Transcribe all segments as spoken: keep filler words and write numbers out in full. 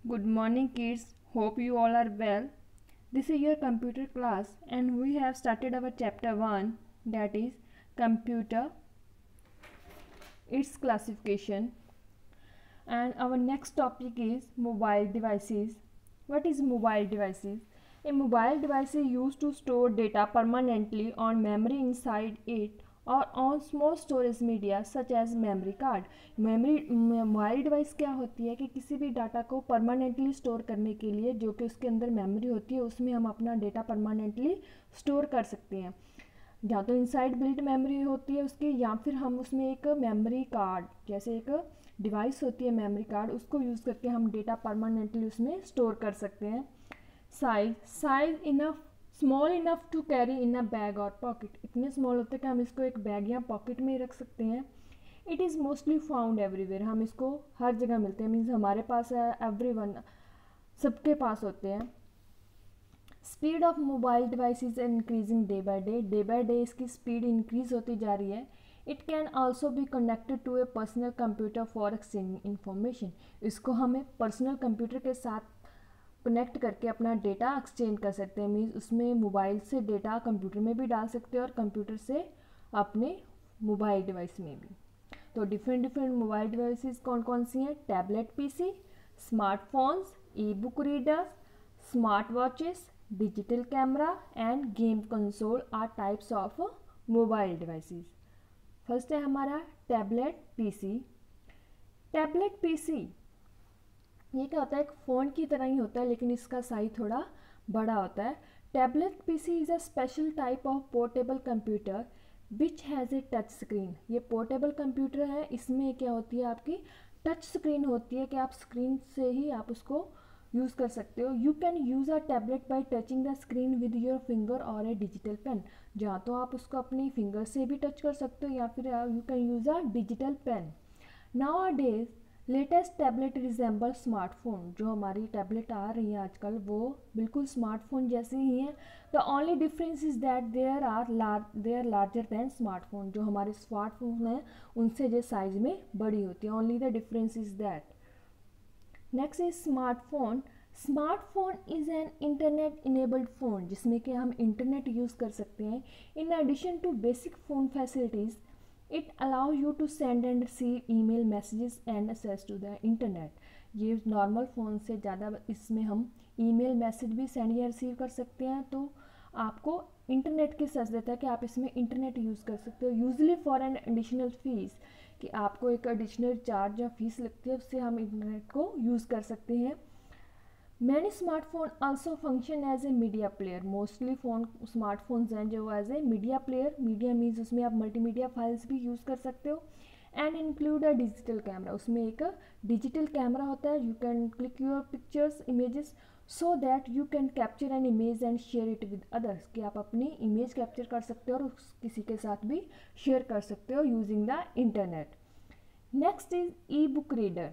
Good morning, kids. Hope you all are well. This is your computer class, and we have started our chapter one, that is computer, its classification. And our next topic is mobile devices. What is mobile devices? A mobile device is used to store data permanently on memory inside it और on small storage media such as memory card. Memory mobile device क्या होती है कि किसी भी data को permanently store करने के लिए जो कि उसके अंदर मेमोरी होती है उसमें हम अपना डेटा परमानेंटली स्टोर कर सकते हैं। या तो इनसाइड बिल्ट मेमोरी होती है उसकी, या फिर हम उसमें एक मेमोरी कार्ड जैसे एक डिवाइस होती है मेमोरी कार्ड, उसको यूज़ करके हम डेटा परमानेंटली उसमें स्टोर कर सकते हैं। Size size enough small enough to carry in a bag और पॉकेट, इतने स्मॉल होते हैं कि हम इसको एक बैग या पॉकेट में ही रख सकते हैं। It is mostly found everywhere, हम इसको हर जगह मिलते हैं, मीन्स हमारे पास है, एवरी वन सबके पास होते हैं। Speed of mobile device is increasing day by day, day by day इसकी स्पीड इंक्रीज होती जा रही है। It can also be connected to a personal computer for exchanging information, इसको हमें पर्सनल कंप्यूटर के साथ कनेक्ट करके अपना डेटा एक्सचेंज कर सकते हैं। मीन्स उसमें मोबाइल से डेटा कंप्यूटर में भी डाल सकते हैं और कंप्यूटर से अपने मोबाइल डिवाइस में भी। तो डिफरेंट डिफरेंट मोबाइल डिवाइसेस कौन कौन सी हैं? Tablet PC, smartphones, e book readers, smart watches, digital camera and game console are types of mobile devices. First है हमारा टैबलेट पीसी। टैबलेट पीसी ये क्या होता है? एक फ़ोन की तरह ही होता है लेकिन इसका साइज थोड़ा बड़ा होता है। Tablet PC is a special type of portable computer which has a touch screen. ये पोर्टेबल कंप्यूटर है, इसमें क्या होती है आपकी टच स्क्रीन होती है कि आप स्क्रीन से ही आप उसको यूज़ कर सकते हो। You can use a tablet by touching the screen with your finger और ए डिजिटल पेन, जहाँ तो आप उसको अपनी फिंगर से भी टच कर सकते हो या फिर you can use a digital pen. Nowadays latest tablet resemble smartphone, जो हमारी टैबलेट आ रही है आजकल वो बिल्कुल स्मार्टफोन जैसे ही हैं। The only difference is that there are they are larger than smartphone, जो हमारे स्मार्टफोन हैं उनसे जो साइज में बड़ी होती है, only the difference is that. Next is smartphone. Smartphone is an internet enabled phone, जिसमें कि हम इंटरनेट यूज़ कर सकते हैं। In addition to basic phone facilities it allow you to send and receive email messages and access to the internet. ये normal phone से ज़्यादा इसमें हम ईमेल मैसेज भी सेंड या रिसीव कर सकते हैं, तो आपको इंटरनेट की सर्च देता है कि आप इसमें इंटरनेट यूज़ कर सकते हो। Usually for an additional fees, कि आपको एक एडिशनल चार्ज या फीस लगती है, उससे हम इंटरनेट को यूज़ कर सकते हैं। Many smartphone also function as a media player, mostly phone smartphones हैं जो as a media player, media means उसमें आप मल्टीमीडिया फाइल्स भी यूज़ कर सकते हो। And include a digital camera, उसमें एक डिजिटल कैमरा होता है। You can click your pictures images so that you can capture an image and share it with others, कि आप अपनी इमेज कैप्चर कर सकते हो और किसी के साथ भी शेयर कर सकते हो using the internet. Next is e book reader.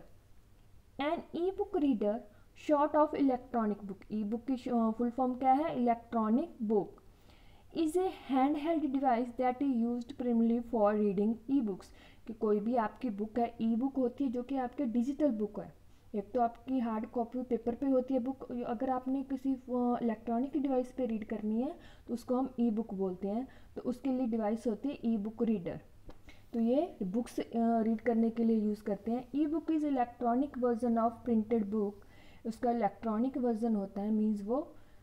An e book reader short of electronic book, e book की फुल फॉर्म क्या है? Electronic book. Is a hand held device that is used primarily for reading e books, कि कोई भी आपकी book है, ई book होती है जो कि आपके डिजिटल बुक है। एक तो आपकी हार्ड कॉपी पेपर पे होती है बुक, अगर आपने किसी इलेक्ट्रॉनिक डिवाइस पे रीड करनी है तो उसको हम ई बुक बोलते हैं, तो उसके लिए डिवाइस होती है ई बुक रीडर। तो ये बुक्स रीड करने के लिए यूज़ करते हैं। E book is electronic version of printed book, उसका इलेक्ट्रॉनिक वर्जन होता है, मीन्स वो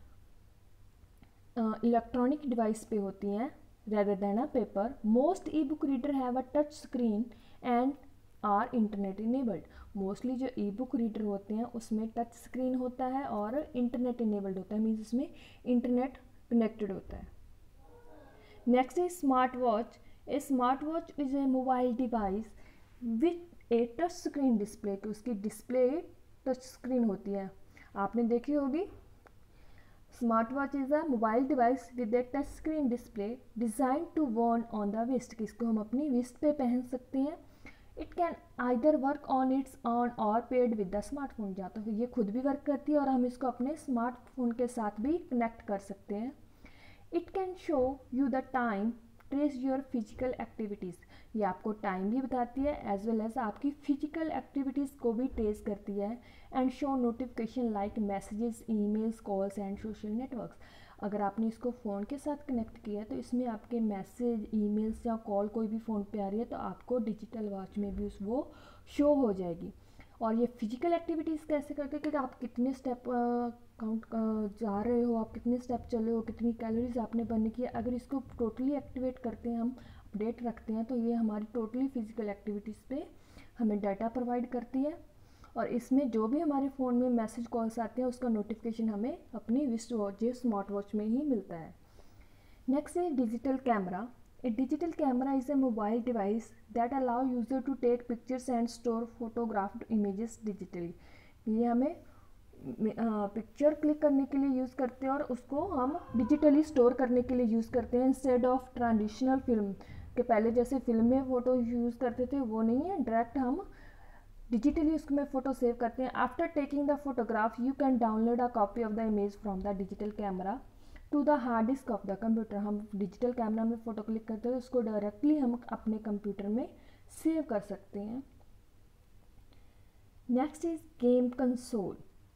इलेक्ट्रॉनिक डिवाइस पे होती हैं rather than a paper. Most e book reader have a touch screen and are internet enabled, mostly जो ई बुक रीडर होते हैं उसमें टच स्क्रीन होता है और इंटरनेट इनेबल्ड होता है, मीन्स उसमें इंटरनेट कनेक्टेड होता है। Next is smart watch. A smart watch is a mobile device with a touch screen display, कि उसकी डिस्प्ले टच स्क्रीन होती है, आपने देखी होगी। Smart watch is a mobile device with a touch screen display design to worn on the waist, कि इसको हम अपनी वेस्ट पे पहन सकते हैं। It can either work on its own or paired with the smartphone, या तो ये खुद भी वर्क करती है और हम इसको अपने स्मार्टफोन के साथ भी कनेक्ट कर सकते हैं। It can show you the time, trace your physical activities, ये आपको टाइम भी बताती है एज वेल एज आपकी फिजिकल एक्टिविटीज़ को भी टेस्ट करती है and show notification like messages, emails, calls and social networks. अगर आपने इसको फ़ोन के साथ कनेक्ट किया है तो इसमें आपके मैसेज, ईमेल्स या कॉल कोई भी फ़ोन पे आ रही है तो आपको डिजिटल वॉच में भी उस वो शो हो जाएगी। और ये फिजिकल एक्टिविटीज़ कैसे करते हैं कि आप कितने स्टेप काउंट जा रहे हो, आप कितने स्टेप चले हो, कितनी कैलोरीज आपने बर्न की है। अगर इसको टोटली एक्टिवेट करते हैं, हम अपडेट रखते हैं, तो ये हमारी टोटली फिजिकल एक्टिविटीज़ पे हमें डाटा प्रोवाइड करती है। और इसमें जो भी हमारे फ़ोन में मैसेज कॉल्स आते हैं उसका नोटिफिकेशन हमें अपनी रिस्ट वॉच या स्मार्ट वॉच में ही मिलता है। नेक्स्ट है digital camera. A digital camera is a mobile device that allow user to take pictures and store photographed images digitally. ये हमें पिक्चर क्लिक करने के लिए यूज़ करते हैं और उसको हम डिजिटली स्टोर करने के लिए यूज़ करते हैं इंस्टेड ऑफ ट्रेडिशनल फिल्म के। पहले जैसे फिल्म में फ़ोटो यूज़ करते थे वो नहीं है, डायरेक्ट हम डिजिटली उसमें फ़ोटो सेव करते हैं। After taking the photograph you can download a copy of the image from the digital camera to the hard disk of the computer. हम डिजिटल कैमरा में फ़ोटो क्लिक करते हैं, उसको directly हम अपने कंप्यूटर में सेव कर सकते हैं। Next is game console.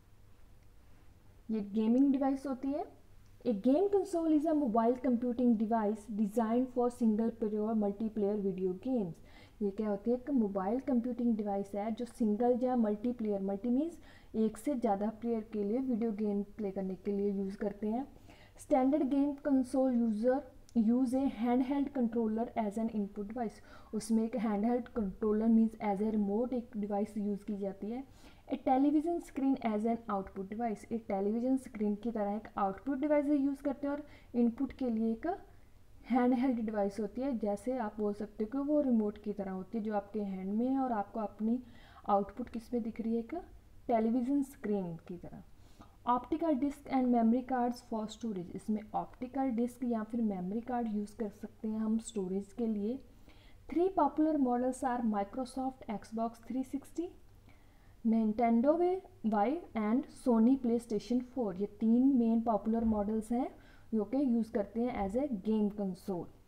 ये गेमिंग डिवाइस होती है। A game console is a mobile computing device design for single player multiplayer video games. ये क्या होती है? एक मोबाइल कंप्यूटिंग डिवाइस है जो सिंगल या मल्टीप्लेयर, मल्टी मीन्स एक से ज़्यादा प्लेयर के लिए वीडियो गेम प्ले करने के लिए यूज़ करते हैं। Standard game console user use a hand held controller as an input device. उसमें एक hand held controller means as a remote एक डिवाइस यूज़ की जाती है। A television screen as an output device. एक टेलीविज़न स्क्रीन की तरह एक आउटपुट डिवाइस यूज़ करते हैं और इनपुट के लिए एक हैंड हेल्ड डिवाइस होती है। जैसे आप बोल सकते हो कि वो रिमोट की तरह होती है जो आपके हैंड में है और आपको अपनी आउटपुट किस में दिख रही है? एक टेलीविज़न स्क्रीन की तरह। Optical disc and memory cards for storage. इसमें ऑप्टिकल डिस्क या फिर मेमोरी कार्ड यूज़ कर सकते हैं हम स्टोरेज के लिए। Three popular models are Microsoft Xbox three sixty, Nintendo Wii and Sony PlayStation four. ये तीन मेन पॉपुलर मॉडल्स हैं जो कि यूज़ करते हैं एज ए गेम कंसोल।